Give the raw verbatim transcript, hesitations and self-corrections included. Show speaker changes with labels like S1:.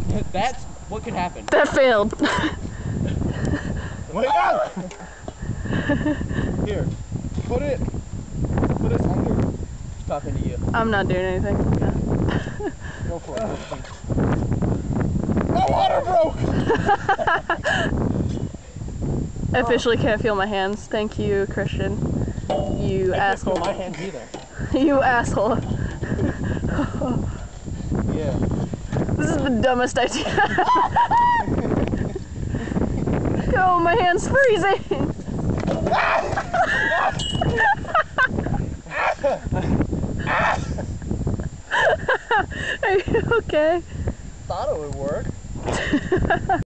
S1: That's what could happen.
S2: That failed.
S3: Wait up! Here, put it, put it under.
S1: He's talking to you.
S2: I'm not doing anything. Yeah.
S3: Go for it. My water broke!
S2: I officially can't feel my hands. Thank you, Christian. You
S1: I
S2: asshole.
S1: can't feel my hands either.
S2: You asshole.
S3: Yeah.
S2: This is the dumbest idea. Oh, my hand's freezing. Are you okay?
S1: Thought it would work.